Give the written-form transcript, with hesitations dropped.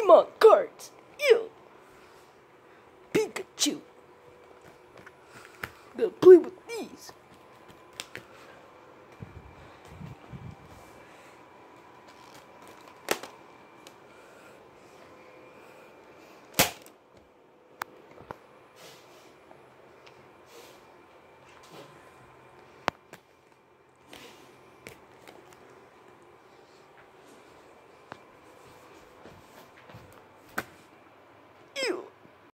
Pokemon cards. Ew. Pikachu. Gonna play with these.